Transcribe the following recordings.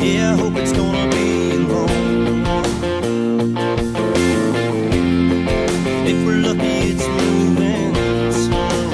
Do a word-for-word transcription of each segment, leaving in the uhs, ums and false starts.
Yeah, I hope it's gonna be long. If we're lucky, it's moving slow.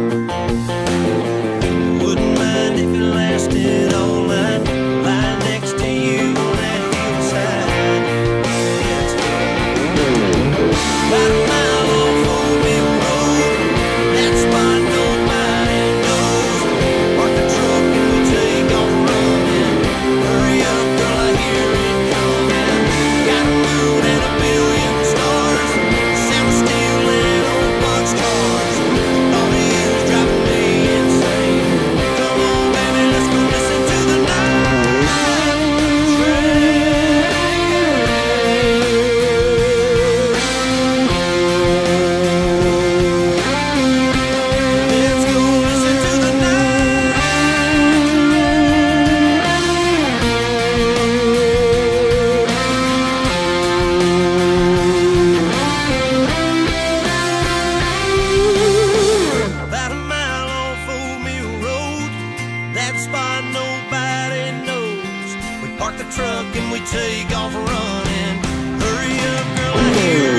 Wouldn't mind if it lasted all night, lying next to you on that hillside. Yeah, it's about a mile off Old Mill Road, that spot nobody knows. Park the truck and we take off running. Hurry up, girl, I hear it coming. Got a moon and a billion stars, sound of steel and old bunch cars. Thought of you's driving me insane. Come on, baby, let's go listen to the night train. Let's go listen to the night about a mile off Old Mill Road, that spot nobody knows. We park the truck and we take off running. Hurry up, girl, I hear